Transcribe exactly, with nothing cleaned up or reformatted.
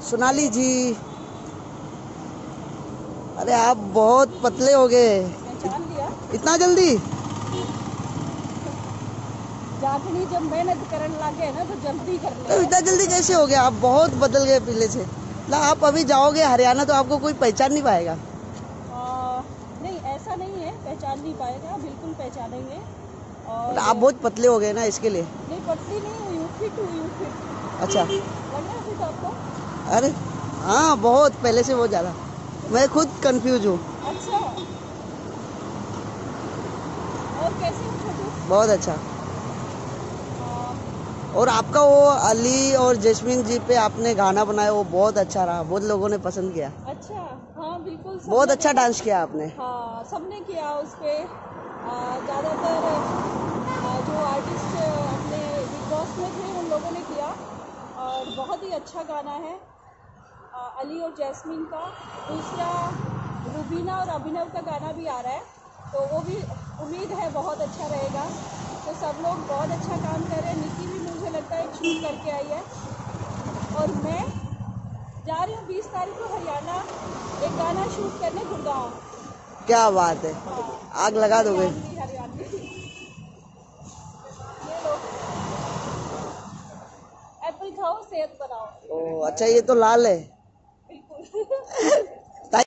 सोनाली जी, अरे आप बहुत पतले हो गए। पहचान लिया इतना जल्दी? जाखनी जब मेहनत करने लगे ना तो जल्दी कर ले। तो इतना जल्दी कैसे हो गया? आप बहुत बदल गए पहले से। ना आप अभी जाओगे हरियाणा तो आपको कोई पहचान नहीं पाएगा। आ, नहीं ऐसा नहीं है, पहचान नहीं पाएगा, बिल्कुल पहचानेंगे। और आप बहुत पतले हो गए ना, इसके लिए। नहीं पतली नहीं हुई हूँ, फिट हुई हूँ, फिट। अच्छा, लग रहा है फिट आपको? अरे हाँ, बहुत पहले से बहुत ज्यादा। मैं खुद कंफ्यूज हूँ। अच्छा, और कैसे हो छोटू? बहुत अच्छा। आ, और आपका वो अली और जैस्मिन जी पे आपने गाना बनाया, वो बहुत अच्छा रहा, बहुत लोगों ने पसंद किया। अच्छा, हाँ बिल्कुल, बहुत सबने अच्छा देखा। डांस किया आपने। हाँ सबने किया उस पर। ज़्यादातर जो आर्टिस्ट अपने बिग बॉस में थे उन लोगों ने किया, और बहुत ही अच्छा गाना है आ, अली और जैस्मिन का। दूसरा रुबीना और अभिनव का गाना भी आ रहा है, तो वो भी उम्मीद है बहुत अच्छा रहेगा। तो सब लोग बहुत अच्छा काम कर रहे हैं। निकी भी मुझे लगता है शूट करके आई है, और मैं जा रही हूँ बीस तारीख को हरियाणा एक गाना शूट करने गुड़गांव। क्या बात है, हाँ, आग लगा दोगे। हरियाणवी हरियाणवी। ये लो, एप्पल खाओ सेहत बनाओ। ओ अच्छा, ये तो लाल है।